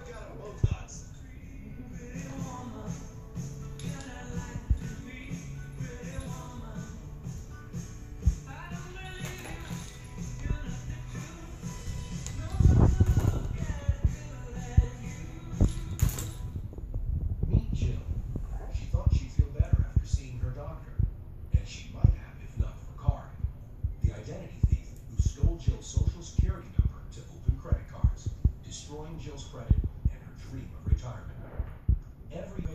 got them both nuts. Meet Jill. She thought she'd feel better after seeing her doctor, and she might have if not for Kari, the identity thief who stole Jill's social security number to open credit cards, destroying Jill's credit and her dream of retirement. Every